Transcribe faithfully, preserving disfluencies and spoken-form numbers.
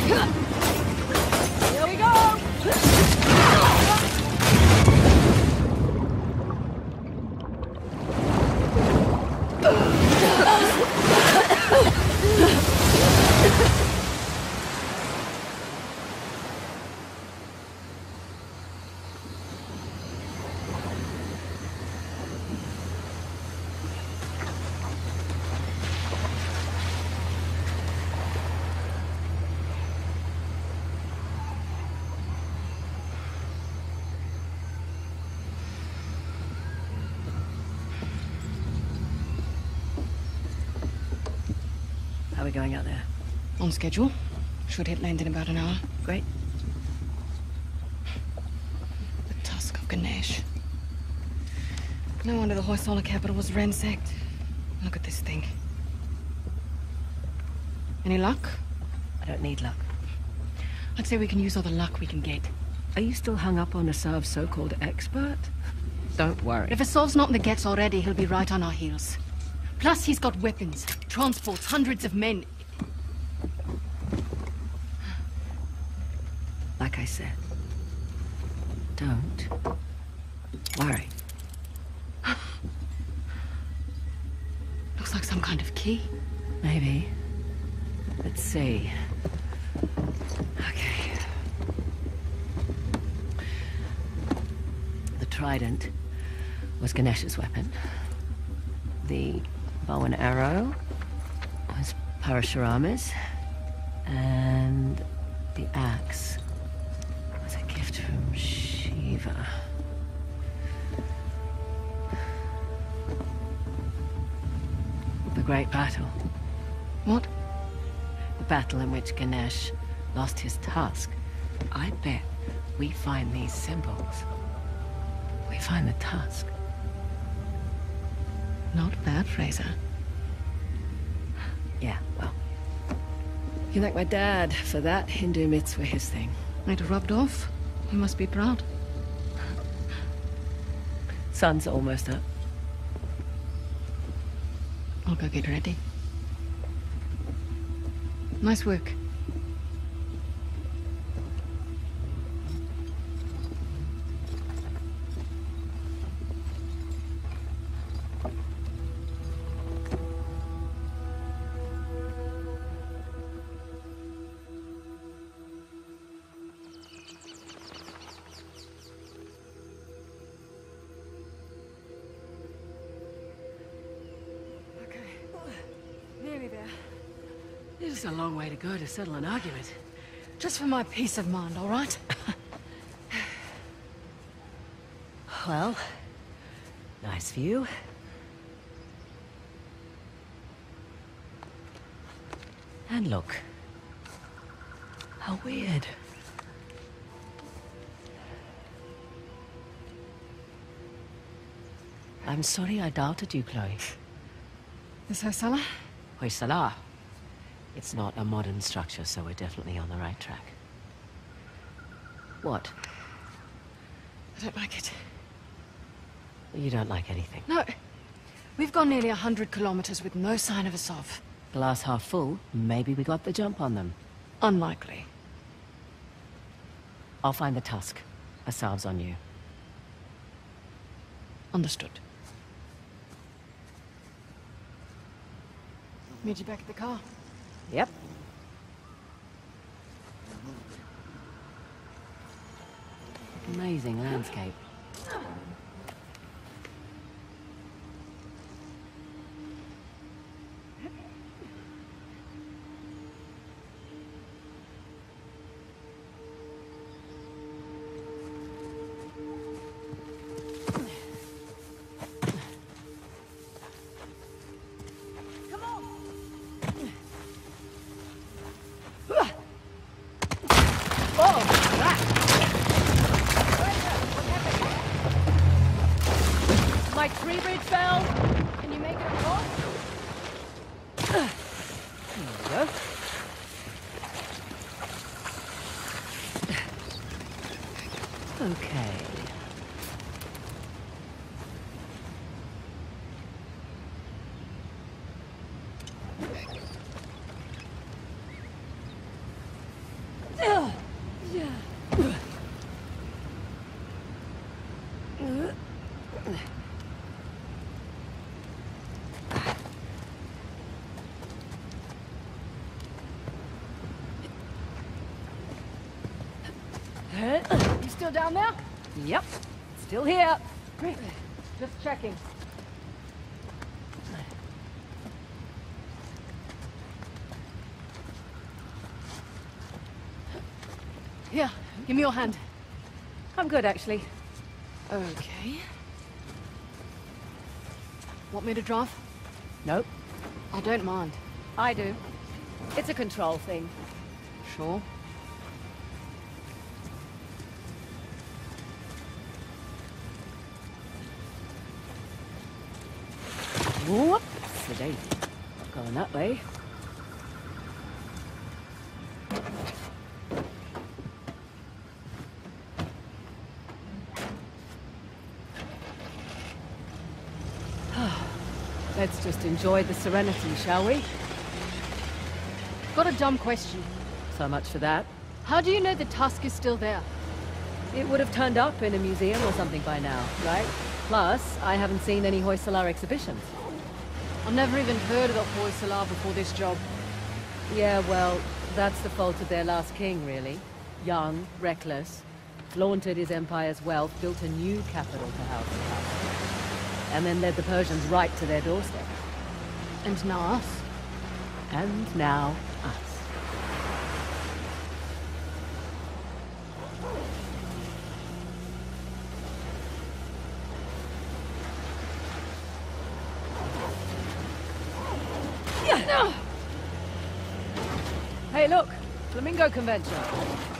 Here we go! How are we going out there? On schedule. Should hit land in about an hour. Great. The Tusk of Ganesh. No wonder the Hoysala capital was ransacked. Look at this thing. Any luck? I don't need luck. I'd say we can use all the luck we can get. Are you still hung up on Asav's so-called expert? Don't worry. If Asav's not in the Gets already, he'll be right on our heels. Plus, he's got weapons, transports, hundreds of men. Like I said, don't worry. Looks like some kind of key. Maybe. Let's see. Okay. The trident was Ganesh's weapon. The bow and arrow was Parashurama's. And the axe was a gift from Shiva. The Great Battle. What? The battle in which Ganesh lost his tusk. I bet we find these symbols. We find the tusk. Not bad, Fraser. Yeah, well. You thank my dad for that. Hindu myths were his thing. It rubbed off. You must be proud. Sun's almost up. I'll go get ready. Nice work. This is a long way to go to settle an argument. Just for my peace of mind, all right? Well, nice view. And look. How weird. I'm sorry I doubted you, Chloe. This Hoysala? Hoysala. It's not a modern structure, so we're definitely on the right track. What? I don't like it. You don't like anything. No. We've gone nearly a hundred kilometers with no sign of Asav. Glass half full, maybe we got the jump on them. Unlikely. I'll find the tusk. Asav's on you. Understood. Meet you back at the car. Yep. Amazing landscape. My tree bridge fell. Can you make it across? There we go. Okay. You still down there? Yep, still here. Just checking. Here, give me your hand. I'm good, actually. Okay. Want me to drive? Nope, I don't mind. I do. It's a control thing. Sure. Whoop! Sedated. Going that way. Let's just enjoy the serenity, shall we? Got a dumb question. So much for that. How do you know the tusk is still there? It would have turned up in a museum or something by now, right? Plus, I haven't seen any Hoysala exhibitions. I've never even heard of the Hoysala before this job. Yeah, well, that's the fault of their last king, really. Young, reckless, flaunted his empire's wealth, built a new capital to house the Tusk, and then led the Persians right to their doorstep. And now us. And now, us. Hey, look! Flamingo Convention.